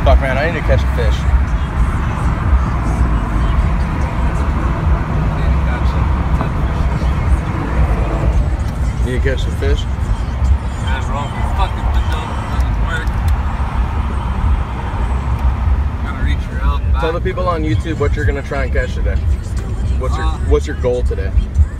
Fuck, man, I need to catch a fish. You need to catch the fish? Man, bro, the fucking window doesn't work. Gotta reach around back. Tell the people on YouTube what you're gonna try and catch today. What's your goal today?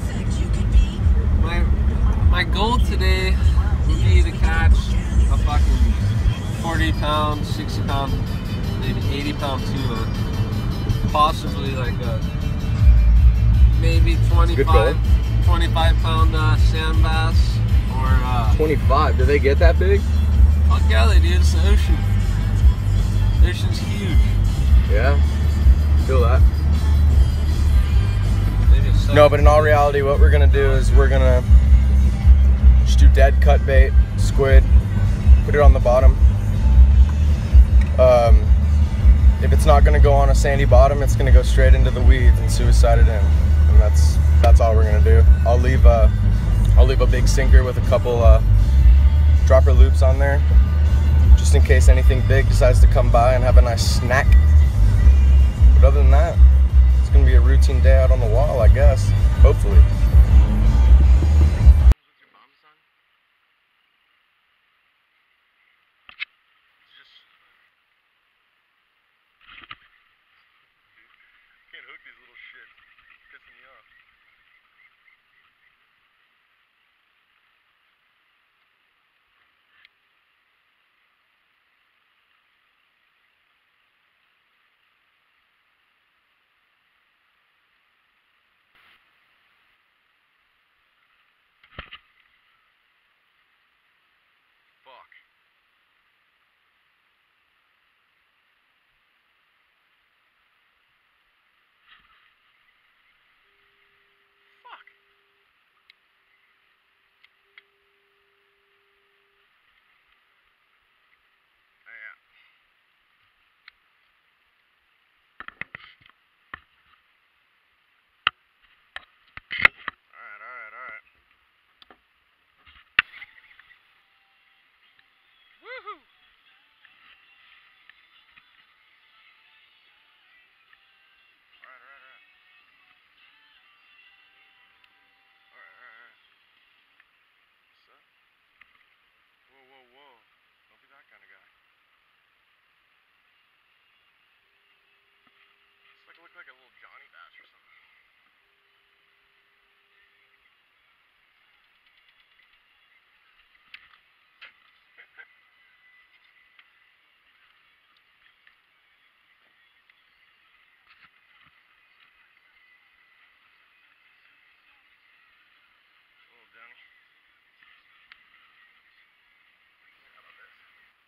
My goal today would be to catch a fucking 40 pound, 60 pound, maybe 80 pound tuna. Possibly like a maybe 25 pound sand bass or 25. Do they get that big? fuck yeah, they do. It's the ocean. The ocean's huge. Yeah. Feel that. Maybe a No, but in all reality, what we're gonna do is we're gonna just do dead cut bait, squid, put it on the bottom. If it's not gonna go on a sandy bottom, it's gonna go straight into the weeds and suicide it in. And that's all we're gonna do. I'll leave a big sinker with a couple dropper loops on there, just in case anything big decides to come by and have a nice snack. But other than that, it's gonna be a routine day out on the wall, I guess. Hopefully. Can't hook these little shits. It's pissing me off. Fuck. Fuck. Yeah. Alright. Woohoo! Alright. What's up? Whoa. Don't be that kind of guy. It's like look like a little Johnny Bass or something. Little Johnny. How about this?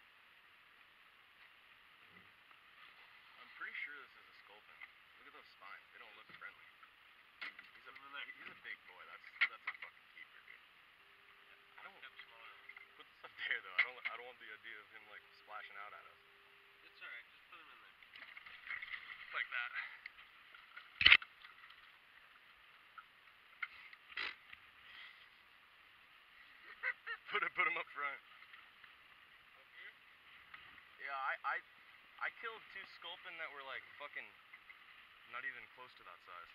I'm pretty sure this is a sculpin. Look at those spines. They don't look friendly. He's a big boy. That's a fucking keeper, dude. I don't put this up there though. I don't want the idea of him like splashing out at us. It's alright, just put them in there. Like that. Put him up front. Up here? Yeah, I killed 2 sculpin that were like fucking not even close to that size.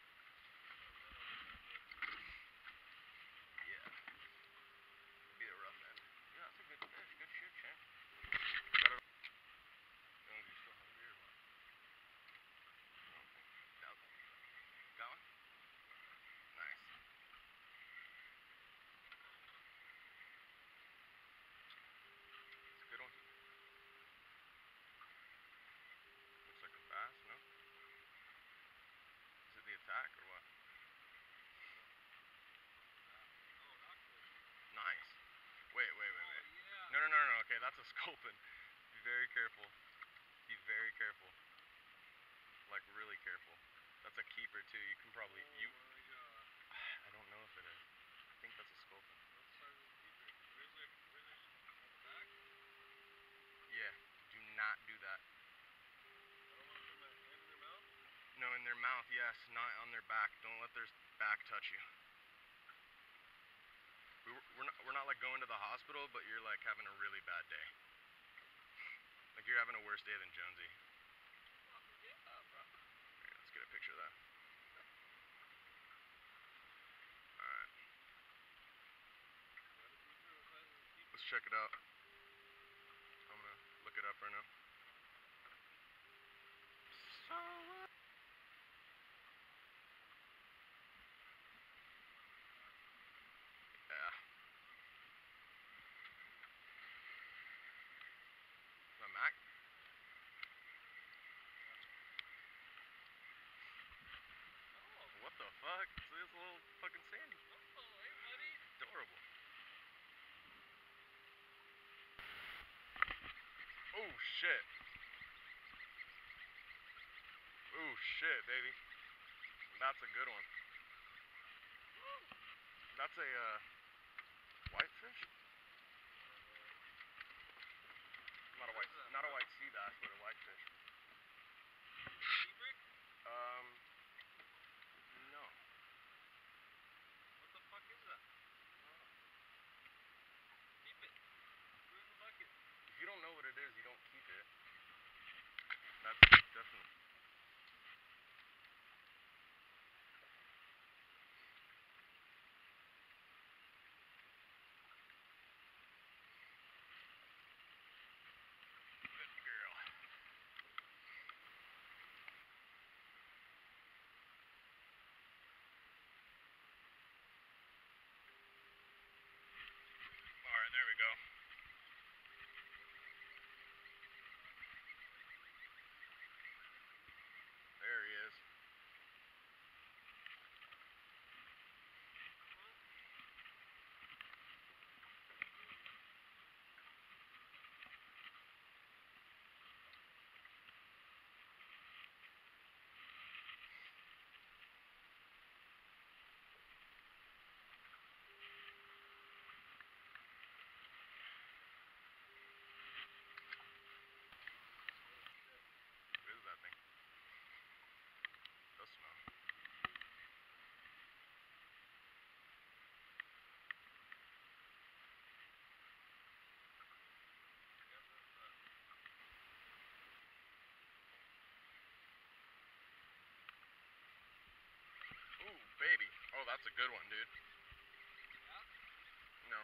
Yeah. It'd be a rough end. Yeah, that's a good fish. Good shoot, champ. Got it. Oh, you still hungry or what? Got one? Nice. It's a good one. Looks like a bass, no? Is it the attack or what? Nice. Wait. Yeah. No. Okay, that's a sculpin. Be very careful. Be very careful. Like really careful. That's a keeper too. You can probably I don't know if it is. I think that's a sculpin. Yeah. Do not do that. No, in their mouth, yes. Not on their back. Don't let their back touch you. We're not like going to the hospital, but you're like having a really bad day. Like you're having a worse day than Jonesy. Here, let's get a picture of that. Alright. Let's check it out. I'm gonna look it up right now. Yeah. Is that Mac? What the fuck? It's this little fucking Sandy. Oh, hey, buddy. Adorable. Oh shit. Oh shit, baby. That's a good one. That's a whitefish? Not a white sea bass, but a whitefish. Seabrick? No. What the fuck is that? Keep it. Put it in the bucket. If you don't know what it is, you don't keep it. That's definitely. Good girl. Alright, there we go. There he is. What is that thing? Does smell. Ooh, baby. Oh, that's a good one, dude. No.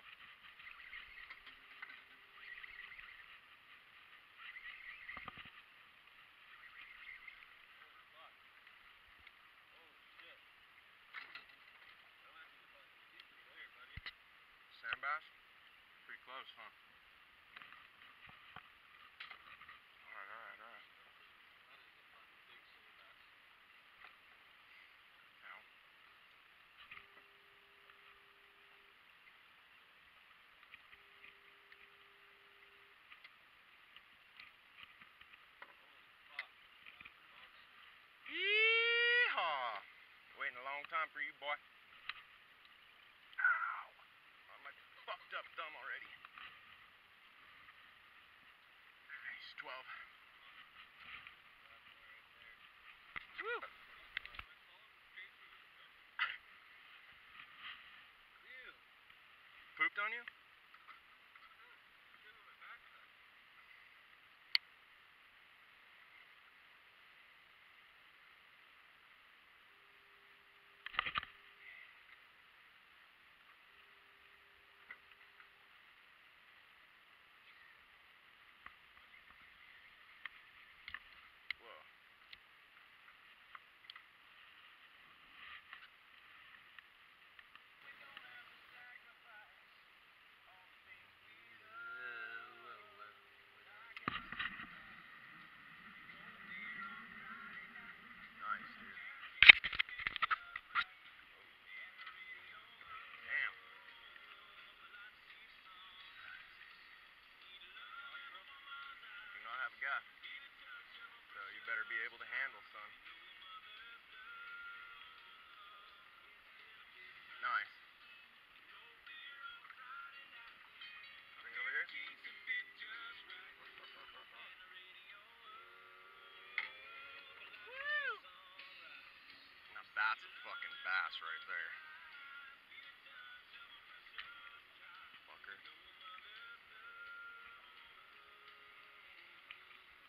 Sand bass? Pretty close, huh? Alright. Ow. Yeehaw! Waiting a long time for you, boy. Ow! On my fucked up thumb already. Nice, 12. Woo! Pooped on you? Whoa. Nice, dude. Damn. Do not have a guy. So you better be able to handle, son. Nice. Bring it over here. Woo! Now that's a fucking bass right there. Fucker.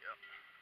Yep.